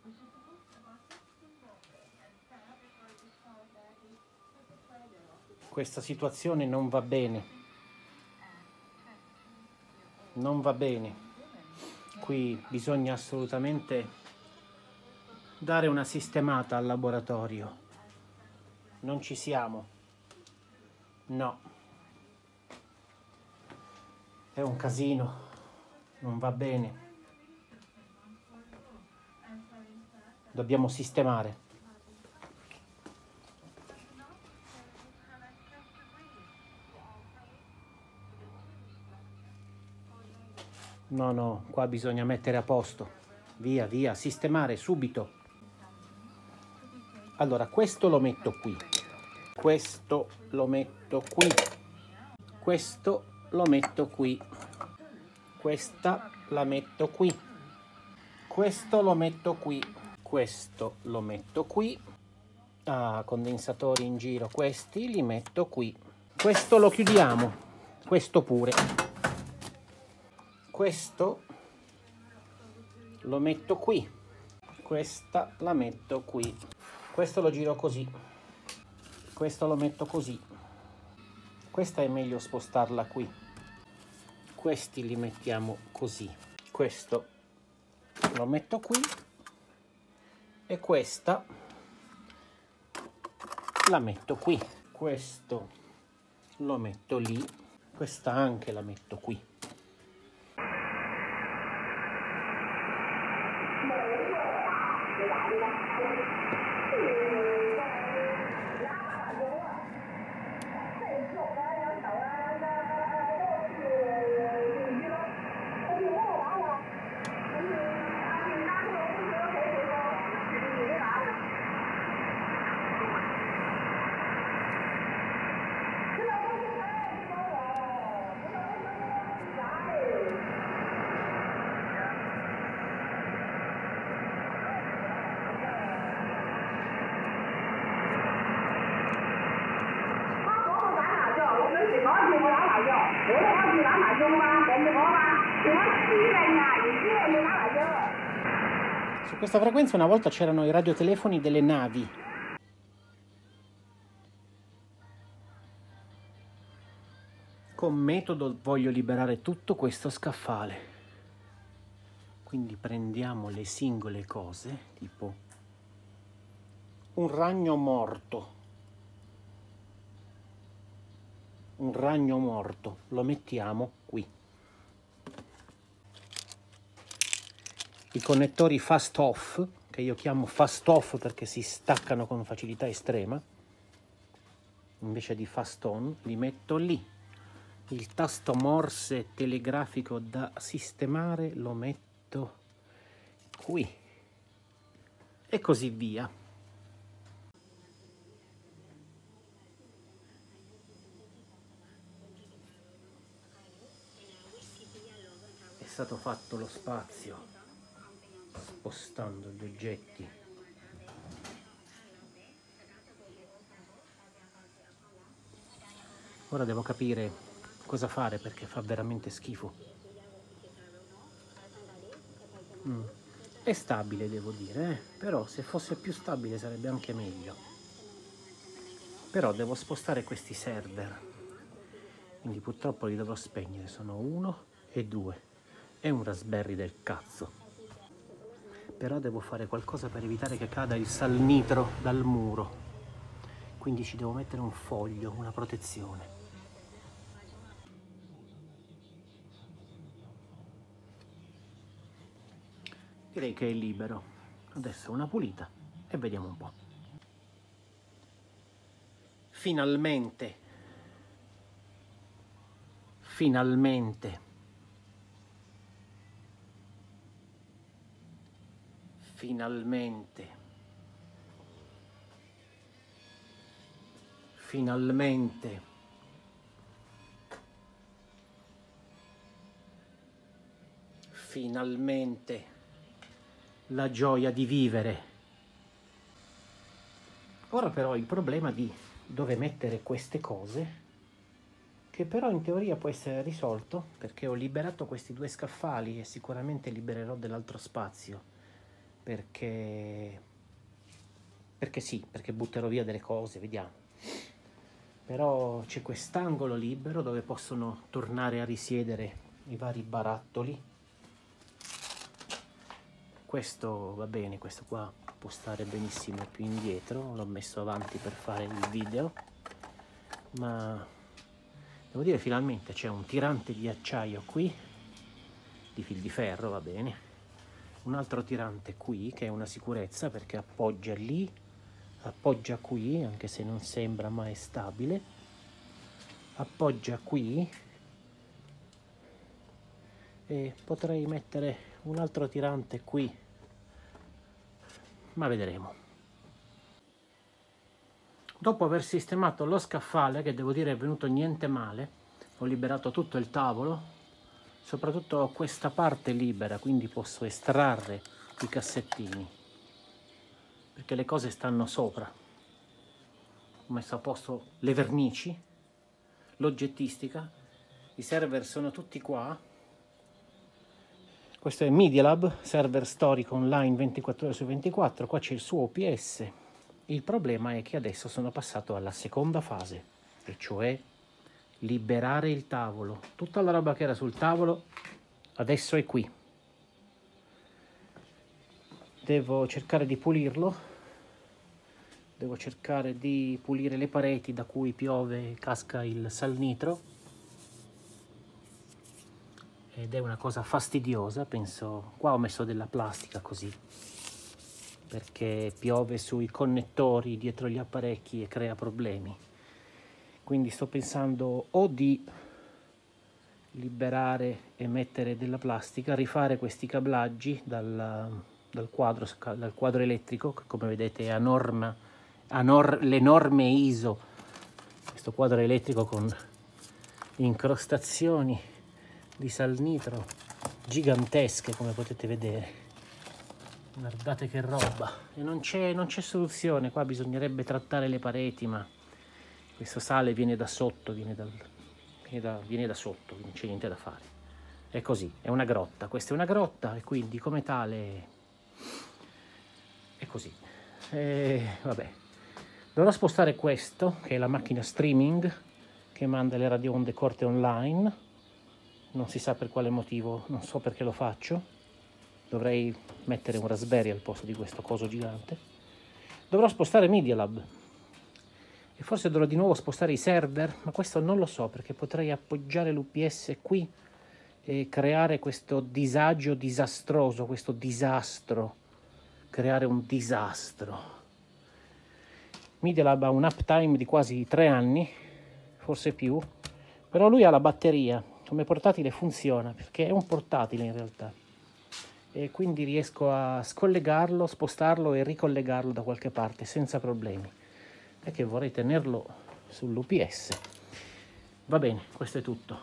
Questa situazione non va bene. Non va bene. Qui bisogna assolutamente dare una sistemata al laboratorio. Non ci siamo. No. È un casino. Non va bene. Dobbiamo sistemare. No, no, qua bisogna mettere a posto. Via, via, sistemare subito. Allora, questo lo metto qui. Questo lo metto qui. Questo lo metto qui. Questa la metto qui. Questo lo metto qui. Questo lo metto qui. Ah, condensatori in giro. Questi li metto qui. Questo lo chiudiamo. Questo pure. Questo lo metto qui, questa la metto qui, questo lo giro così, questo lo metto così, questa è meglio spostarla qui, questi li mettiamo così, questo lo metto qui e questa la metto qui, questo lo metto lì, questa anche la metto qui. Su questa frequenza una volta c'erano i radiotelefoni delle navi. Con metodo voglio liberare tutto questo scaffale. Quindi prendiamo le singole cose, tipo un ragno morto. Un ragno morto, lo mettiamo qui. I connettori fast off, che io chiamo fast off perché si staccano con facilità estrema, invece di fast on, li metto lì. Il tasto morse telegrafico da sistemare lo metto qui. E così via. È stato fatto lo spazio. Spostando gli oggetti. Ora devo capire cosa fare perché fa veramente schifo. È stabile, devo dire, però se fosse più stabile sarebbe anche meglio. Però devo spostare questi server, quindi purtroppo li dovrò spegnere. Sono 1 e 2. È un Raspberry del cazzo. Però devo fare qualcosa per evitare che cada il salnitro dal muro. Quindi ci devo mettere un foglio, una protezione. Direi che è libero. Adesso una pulita e vediamo un po'. Finalmente. Finalmente. Finalmente. Finalmente. Finalmente. La gioia di vivere. Ora però il problema di dove mettere queste cose, che però in teoria può essere risolto perché ho liberato questi due scaffali e sicuramente libererò dell'altro spazio perché sì, perché butterò via delle cose, vediamo. Però c'è quest'angolo libero dove possono tornare a risiedere i vari barattoli. Questo va bene, questo qua può stare benissimo più indietro, l'ho messo avanti per fare il video, ma devo dire finalmente c'è un tirante di acciaio qui, di fil di ferro, va bene, un altro tirante qui che è una sicurezza perché appoggia lì, appoggia qui, anche se non sembra mai stabile, appoggia qui e potrei mettere un altro tirante qui, ma vedremo. Dopo aver sistemato lo scaffale, che devo dire è venuto niente male, ho liberato tutto il tavolo, soprattutto questa parte libera, quindi posso estrarre i cassettini, perché le cose stanno sopra. Ho messo a posto le vernici, l'oggettistica, i server sono tutti qua. Questo è Media Lab, server storico online 24 ore su 24, qua c'è il suo OPS. Il problema è che adesso sono passato alla seconda fase, e cioè liberare il tavolo. Tutta la roba che era sul tavolo adesso è qui. Devo cercare di pulirlo, devo cercare di pulire le pareti da cui piove e casca il salnitro. Ed è una cosa fastidiosa, penso. Qua ho messo della plastica così, perché piove sui connettori dietro gli apparecchi e crea problemi. Quindi sto pensando o di liberare e mettere della plastica, rifare questi cablaggi dal quadro elettrico, che come vedete è le norme ISO. Questo quadro elettrico con incrostazioni di salnitro gigantesche, come potete vedere. Guardate che roba. E non c'è soluzione. Qua bisognerebbe trattare le pareti, ma questo sale viene da sotto, viene da sotto, non c'è niente da fare. È così, è una grotta. Questa è una grotta e quindi come tale è così. Vabbè. Dovrò spostare questo, che è la macchina streaming che manda le radioonde corte online. Non si sa per quale motivo, non so perché lo faccio. Dovrei mettere un Raspberry al posto di questo coso gigante. Dovrò spostare Media Lab e forse dovrò di nuovo spostare i server, ma questo non lo so perché potrei appoggiare l'UPS qui e creare questo disagio disastroso, questo disastro, creare un disastro. Media Lab ha un uptime di quasi 3 anni, forse più, però lui ha la batteria. Come portatile funziona, perché è un portatile in realtà, e quindi riesco a scollegarlo, spostarlo e ricollegarlo da qualche parte senza problemi. È che vorrei tenerlo sull'UPS. Va bene, questo è tutto.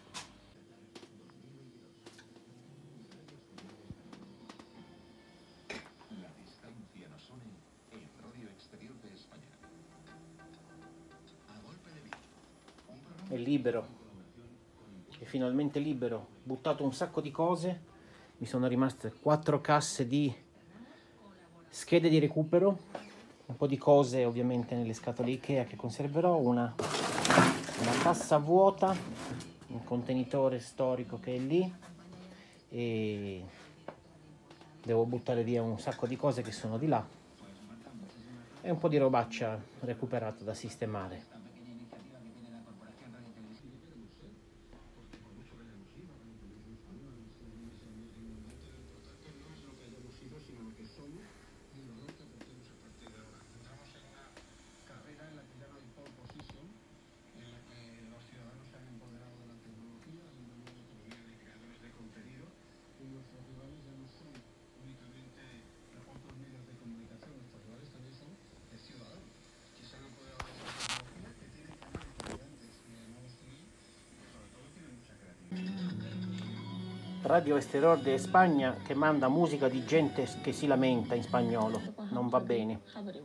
È libero. È finalmente libero. Ho buttato un sacco di cose, mi sono rimaste 4 casse di schede di recupero, un po' di cose ovviamente nelle scatole Ikea che conserverò, una cassa vuota, un contenitore storico che è lì, e devo buttare via un sacco di cose che sono di là e un po' di robaccia recuperata da sistemare. Radio Exterior de Spagna che manda musica di gente che si lamenta in spagnolo. Non va bene.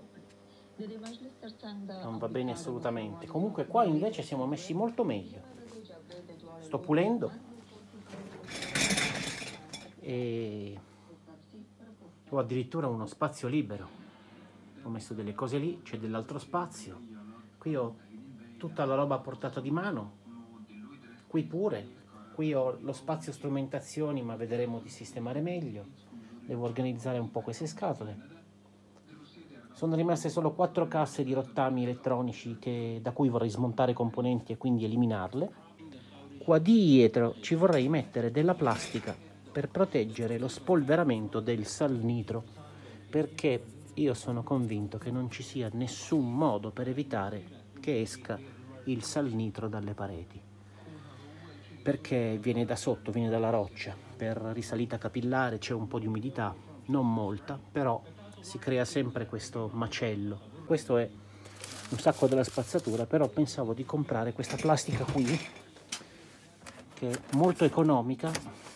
Non va bene assolutamente. Comunque qua invece siamo messi molto meglio. Sto pulendo e o addirittura uno spazio libero. Ho messo delle cose lì, c'è dell'altro spazio, qui ho tutta la roba a portata di mano, qui pure, qui ho lo spazio strumentazioni, ma vedremo di sistemare meglio. Devo organizzare un po' queste scatole. Sono rimaste solo 4 casse di rottami elettronici da cui vorrei smontare componenti e quindi eliminarle. Qua dietro ci vorrei mettere della plastica per proteggere lo spolveramento del salnitro, perché io sono convinto che non ci sia nessun modo per evitare che esca il salnitro dalle pareti, perché viene da sotto, viene dalla roccia. Per risalita capillare c'è un po' di umidità, non molta, però si crea sempre questo macello. Questo è un sacco della spazzatura, però pensavo di comprare questa plastica qui, che è molto economica,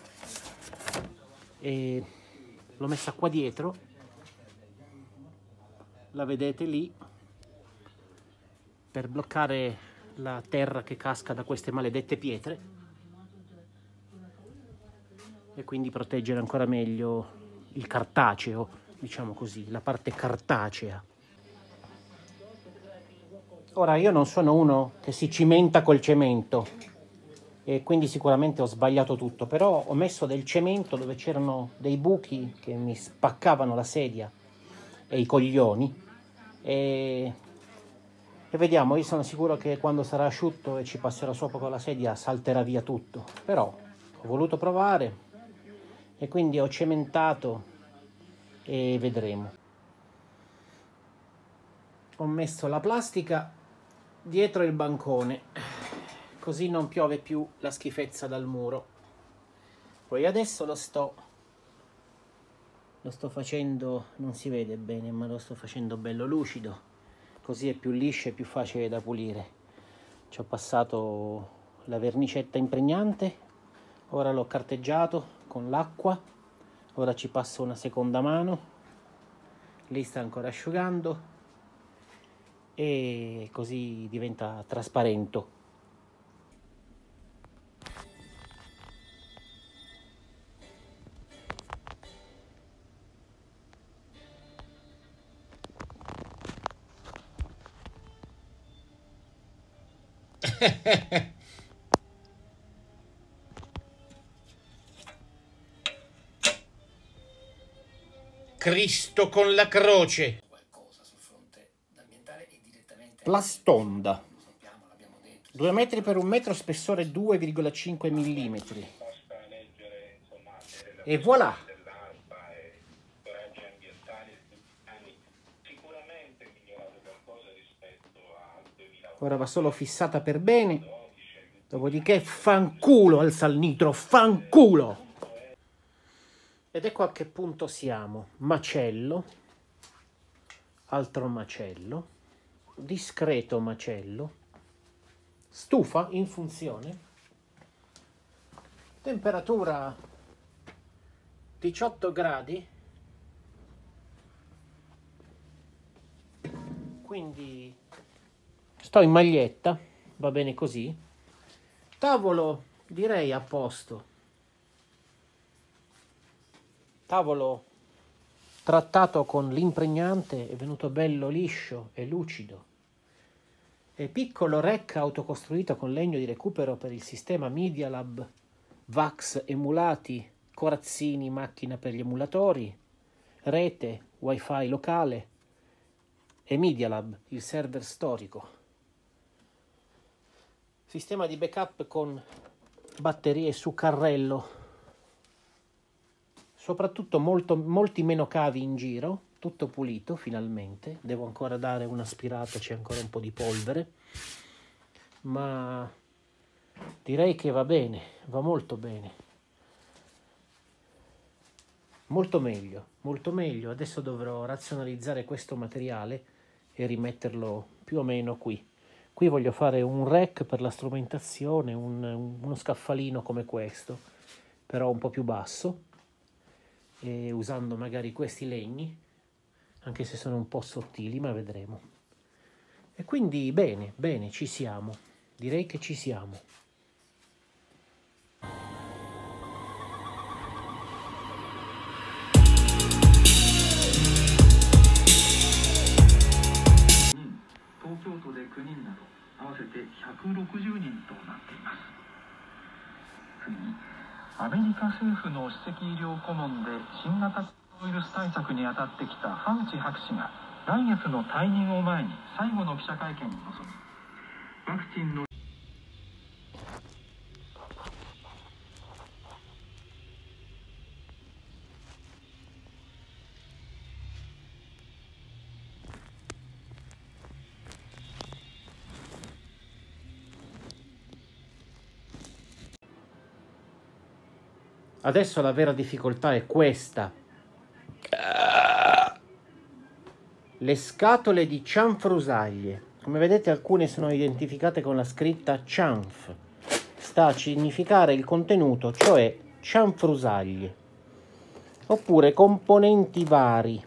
e l'ho messa qua dietro, la vedete lì, per bloccare la terra che casca da queste maledette pietre e quindi proteggere ancora meglio il cartaceo, diciamo così, la parte cartacea. Ora, io non sono uno che si cimenta col cemento e quindi sicuramente ho sbagliato tutto, però ho messo del cemento dove c'erano dei buchi che mi spaccavano la sedia e i coglioni, e vediamo. Io sono sicuro che quando sarà asciutto e ci passerò sopra con la sedia salterà via tutto, però ho voluto provare e quindi ho cementato e vedremo. Ho messo la plastica dietro il bancone, così non piove più la schifezza dal muro. Poi adesso lo sto facendo, non si vede bene, ma lo sto facendo bello lucido, così è più liscio e più facile da pulire. Ci ho passato la vernicetta impregnante, ora l'ho carteggiato con l'acqua, ora ci passo una seconda mano, lì sta ancora asciugando e così diventa trasparente. Cristo con la croce. Qualcosa sul fronte ambientale e direttamente Plastonda. 2 metri per 1 metro, spessore 2,5 mm. E voilà! Ora va solo fissata per bene, dopodiché fanculo al salnitro, fanculo! Ed ecco a che punto siamo. Macello, altro macello, discreto macello, stufa in funzione, temperatura 18 gradi, quindi sto in maglietta, va bene così. Tavolo direi a posto, tavolo trattato con l'impregnante, è venuto bello liscio e lucido. E piccolo rack autocostruito con legno di recupero per il sistema Media Lab, VAX emulati, corazzini, macchina per gli emulatori, rete, wifi locale e Media Lab, il server storico. Sistema di backup con batterie su carrello, soprattutto molti meno cavi in giro, tutto pulito finalmente. Devo ancora dare un'aspirata, c'è ancora un po' di polvere, ma direi che va bene, va molto bene, molto meglio. Adesso dovrò razionalizzare questo materiale e rimetterlo più o meno qui. Qui voglio fare un rack per la strumentazione, uno scaffalino come questo, però un po' più basso, e usando magari questi legni, anche se sono un po' sottili, ma vedremo. E quindi bene, ci siamo. Direi che ci siamo. に、アメリカ政府の首席医療顧問で新型ウイルス対策に当たってきたファウチ博士が来月の退任を前に最後の記者会見に臨み、ワクチンの Adesso la vera difficoltà è questa. Le scatole di cianfrusaglie. Come vedete alcune sono identificate con la scritta cianf. Sta a significare il contenuto, cioè cianfrusaglie. Oppure componenti vari.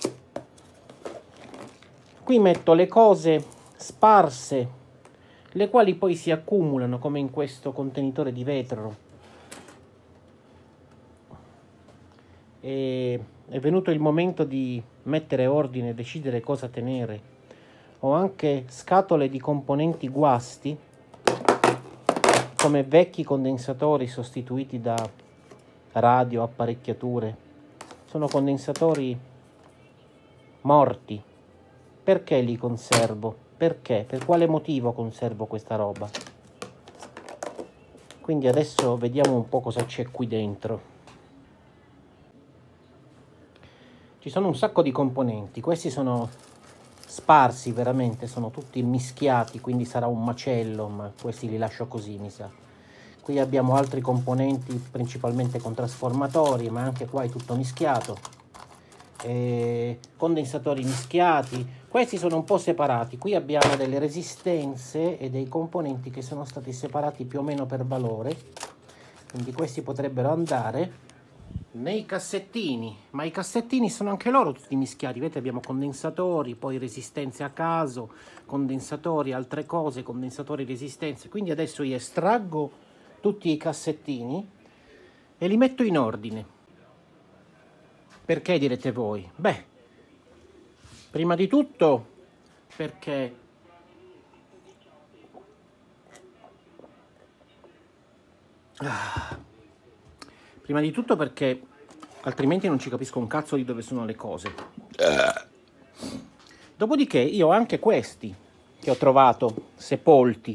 Qui metto le cose sparse, le quali poi si accumulano come in questo contenitore di vetro. E è venuto il momento di mettere ordine e decidere cosa tenere. Ho anche scatole di componenti guasti, come vecchi condensatori sostituiti da radio, apparecchiature. Sono condensatori morti. Perché li conservo? Perché? Per quale motivo conservo questa roba? Quindi adesso vediamo un po' cosa c'è qui dentro. Ci sono un sacco di componenti, questi sono sparsi veramente, sono tutti mischiati, quindi sarà un macello, ma questi li lascio così, mi sa. Qui abbiamo altri componenti, principalmente con trasformatori, ma anche qua è tutto mischiato. Condensatori mischiati, questi sono un po' separati. Qui abbiamo delle resistenze e dei componenti che sono stati separati più o meno per valore, quindi questi potrebbero andare nei cassettini, ma i cassettini sono anche loro tutti mischiati. Vedete, abbiamo condensatori, poi resistenze a caso, condensatori, altre cose, condensatori, resistenze. Quindi adesso io estraggo tutti i cassettini e li metto in ordine. Perché, direte voi? Beh, prima di tutto perché altrimenti non ci capisco un cazzo di dove sono le cose. Dopodiché io ho anche questi che ho trovato sepolti.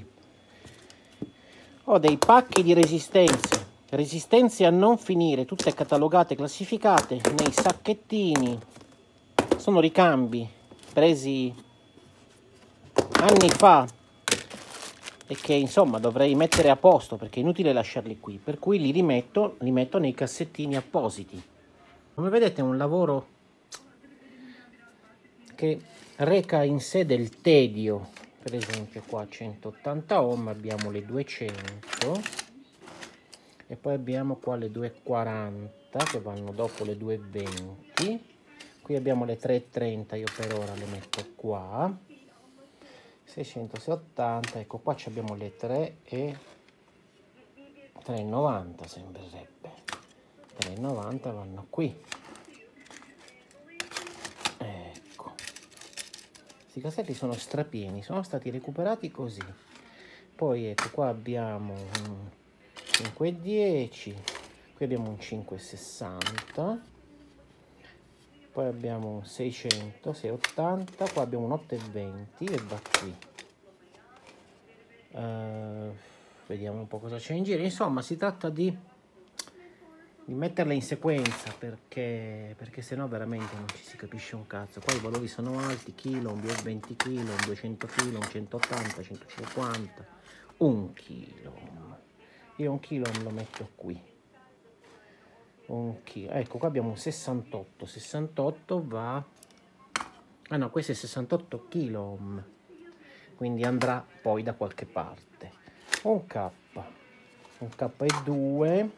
Ho dei pacchi di resistenze a non finire, tutte catalogate, classificate nei sacchettini. Sono ricambi presi anni fa e che insomma dovrei mettere a posto perché è inutile lasciarli qui, per cui li metto nei cassettini appositi. Come vedete è un lavoro che reca in sé del tedio. Per esempio qua 180 ohm, abbiamo le 200 e poi abbiamo qua le 240 che vanno dopo le 220. Qui abbiamo le 330, io per ora le metto qua. 680, ecco qua abbiamo le 3 e 390 sembrerebbe. 390 vanno qui. Ecco. Questi cassetti sono strapieni, sono stati recuperati così. Poi ecco qua abbiamo un 510, qui abbiamo un 560, poi abbiamo un 600, 680, qua abbiamo un 820 e va qui. Vediamo un po' cosa c'è in giro. Insomma, si tratta di metterle in sequenza perché sennò veramente non ci si capisce un cazzo. Qua i valori sono alti, chilo, un 20 kg, un 200 kg, un 180, 150, un chilo. Io un chilo me lo metto qui. Un chilo. Ecco, qua abbiamo un 68. 68 va... Ah no, questo è 68 kilo. Quindi andrà poi da qualche parte. Un K. Un K2.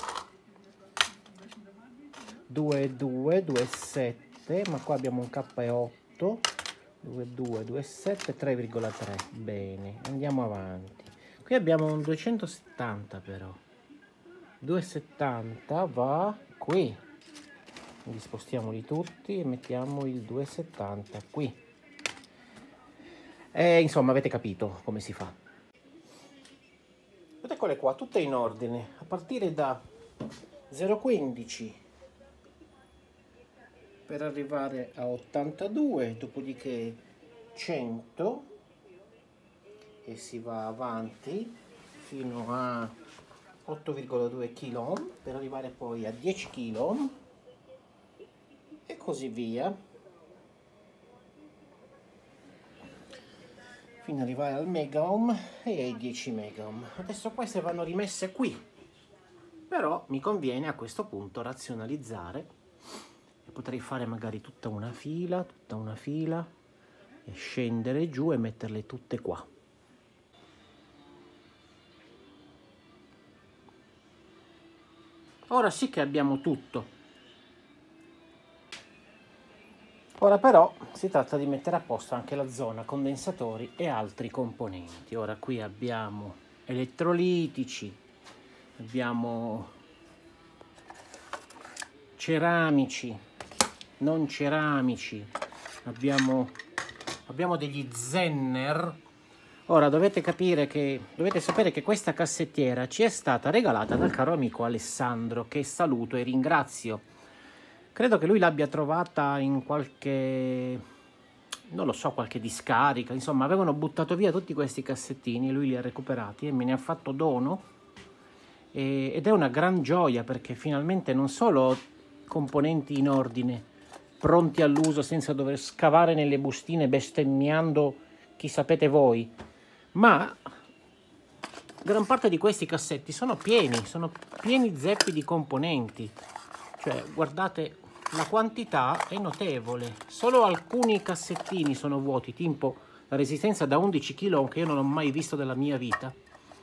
2,2, 2,7. Ma qua abbiamo un K8. 2,2, 2,7, 3,3. Bene, andiamo avanti. Qui abbiamo un 270 però. 270 va qui. Quindi spostiamoli tutti e mettiamo il 270 qui. Insomma, avete capito come si fa. Eccole qua, tutte in ordine, a partire da 0,15 per arrivare a 82, dopodiché 100 e si va avanti fino a 8,2 kg per arrivare poi a 10 kg e così via fino ad arrivare al mega ohm e ai 10 mega ohm. Adesso queste vanno rimesse qui, però mi conviene a questo punto razionalizzare e potrei fare magari tutta una fila e scendere giù e metterle tutte qua. Ora sì che abbiamo tutto. Ora però si tratta di mettere a posto anche la zona condensatori e altri componenti. Ora qui abbiamo elettrolitici, abbiamo ceramici, non ceramici, abbiamo degli Zenner. Ora dovete sapere che questa cassettiera ci è stata regalata dal caro amico Alessandro, che saluto e ringrazio. Credo che lui l'abbia trovata in qualche, non lo so, qualche discarica. Insomma, avevano buttato via tutti questi cassettini, lui li ha recuperati e me ne ha fatto dono. Ed è una gran gioia, perché finalmente non solo componenti in ordine, pronti all'uso senza dover scavare nelle bustine bestemmiando chi sapete voi, ma gran parte di questi cassetti sono pieni zeppi di componenti. Cioè, guardate, la quantità è notevole. Solo alcuni cassettini sono vuoti, tipo la resistenza da 11 kg che io non ho mai visto della mia vita.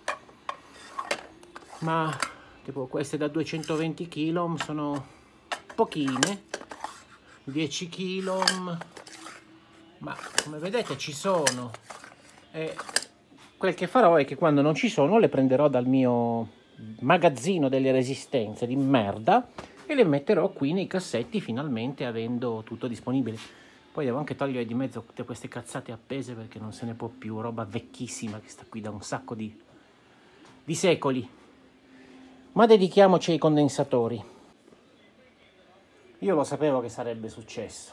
Ma tipo queste da 220 kg sono pochine, 10 kg, ma come vedete ci sono. E quel che farò è che quando non ci sono le prenderò dal mio magazzino delle resistenze di merda e le metterò qui nei cassetti, finalmente avendo tutto disponibile. Poi devo anche togliere di mezzo tutte queste cazzate appese, perché non se ne può più, roba vecchissima che sta qui da un sacco di secoli. Ma dedichiamoci ai condensatori. Io lo sapevo che sarebbe successo.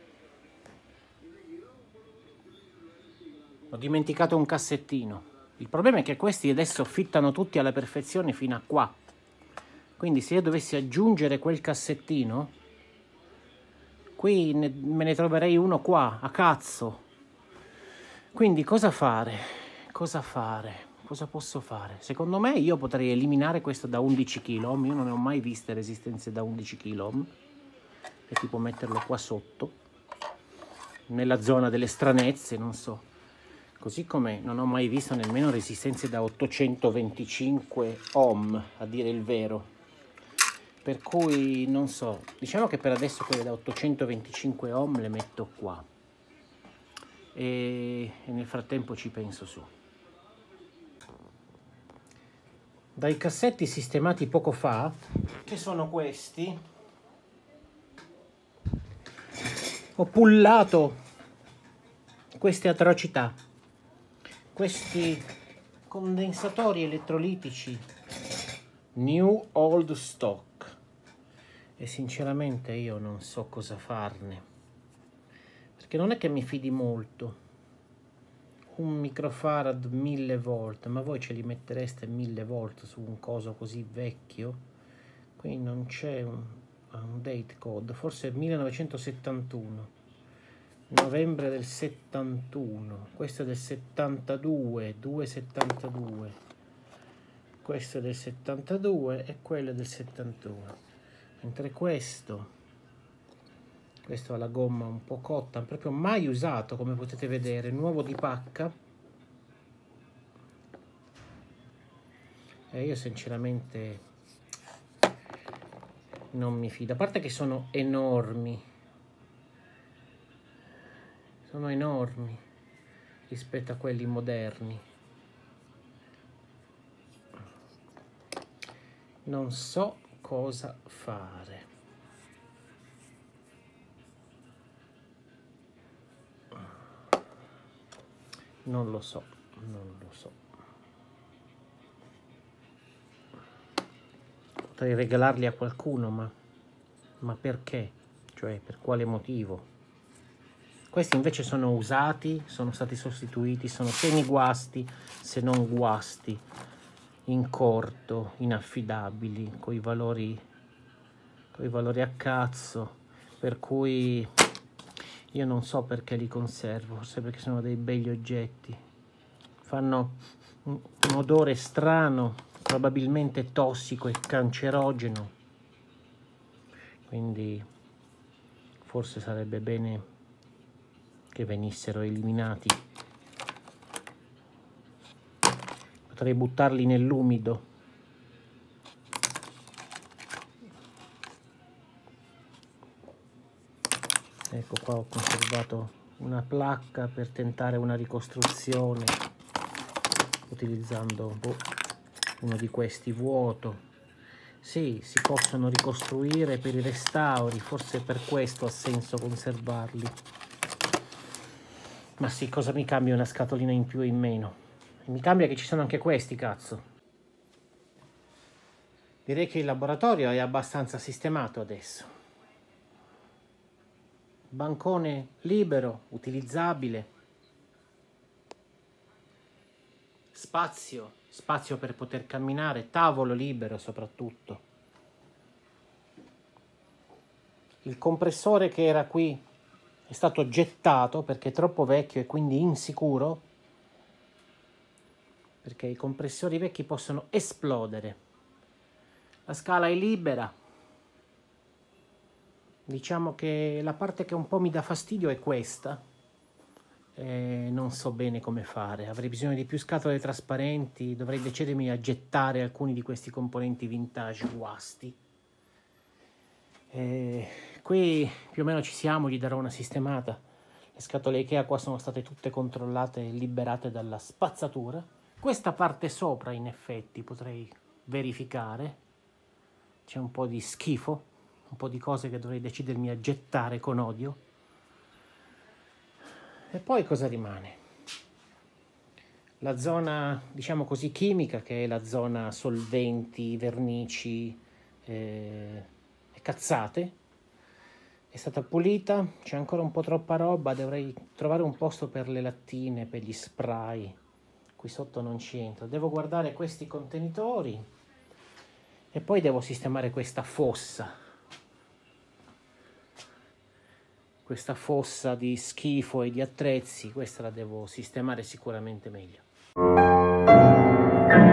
Ho dimenticato un cassettino. Il problema è che questi adesso fittano tutti alla perfezione fino a qua. Quindi se io dovessi aggiungere quel cassettino, qui me ne troverei uno qua, a cazzo. Quindi cosa fare? Cosa posso fare? Secondo me io potrei eliminare questo da 11 kg. Io non ne ho mai viste resistenze da 11 kg. E tipo metterlo qua sotto, nella zona delle stranezze, non so. Così come non ho mai visto nemmeno resistenze da 825 ohm, a dire il vero. Per cui non so, diciamo che per adesso quelle da 825 ohm le metto qua. E nel frattempo ci penso su. Dai cassetti sistemati poco fa, che sono questi, ho pullato queste atrocità, questi condensatori elettrolitici new old stock, e sinceramente io non so cosa farne, perché non è che mi fidi molto. Un microfarad 1000 volt, ma voi ce li mettereste 1000 volt su un coso così vecchio? Qui non c'è un date code, forse 1971, novembre del 71, questo è del 72, 272, questo è del 72 e quello è del 71, mentre questo ha la gomma un po' cotta, proprio mai usato, come potete vedere, nuovo di pacca. E io sinceramente non mi fido, a parte che sono enormi rispetto a quelli moderni. Non so cosa fare. Non lo so. Potrei regalarli a qualcuno, ma perché? Cioè, per quale motivo? Questi invece sono usati, sono stati sostituiti, sono semi-guasti, se non guasti, in corto, inaffidabili, coi valori a cazzo, per cui io non so perché li conservo, forse perché sono dei begli oggetti. Fanno un odore strano, probabilmente tossico e cancerogeno, quindi forse sarebbe bene che venissero eliminati. Potrei buttarli nell'umido. Ecco qua, ho conservato una placca per tentare una ricostruzione utilizzando uno di questi vuoto. Sì, si possono ricostruire per i restauri, forse per questo ha senso conservarli. Ma sì, cosa mi cambia una scatolina in più o in meno? Mi cambia che ci sono anche questi, cazzo. Direi che il laboratorio è abbastanza sistemato adesso. Bancone libero, utilizzabile. Spazio per poter camminare, tavolo libero soprattutto. Il compressore che era qui è stato gettato perché è troppo vecchio e quindi insicuro, perché i compressori vecchi possono esplodere. La scala è libera. Diciamo che la parte che un po' mi dà fastidio è questa. Non so bene come fare. Avrei bisogno di più scatole trasparenti. Dovrei decidermi a gettare alcuni di questi componenti vintage guasti. Qui più o meno ci siamo, gli darò una sistemata. Le scatole Ikea qua sono state tutte controllate e liberate dalla spazzatura. Questa parte sopra in effetti potrei verificare. C'è un po' di schifo, un po' di cose che dovrei decidermi a gettare con odio. E poi cosa rimane? La zona, diciamo così, chimica, che è la zona solventi, vernici e cazzate, è stata pulita, c'è ancora un po' troppa roba, dovrei trovare un posto per le lattine, per gli spray. Qui sotto non c'entra. Devo guardare questi contenitori e poi devo sistemare questa fossa. Questa fossa di schifo e di attrezzi, questa la devo sistemare sicuramente meglio.